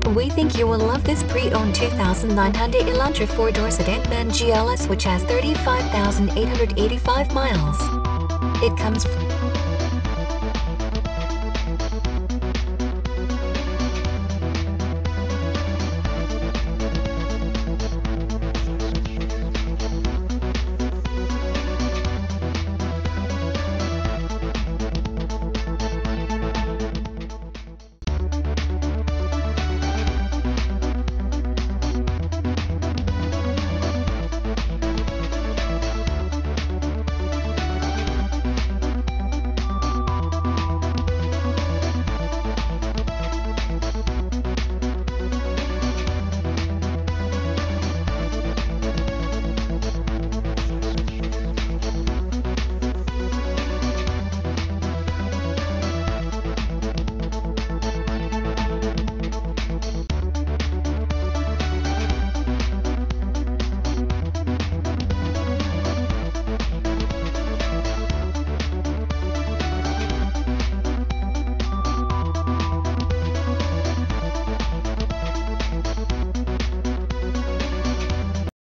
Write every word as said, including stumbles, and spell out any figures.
We think you will love this pre-owned two thousand nine Hyundai Elantra four-door sedan van G L S, which has thirty-five thousand eight hundred eighty-five miles. It comes